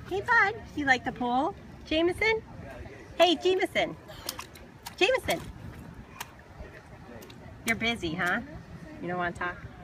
Hey, bud. You like the pool? Jameson? Hey, Jameson. Jameson. You're busy, huh? You don't want to talk?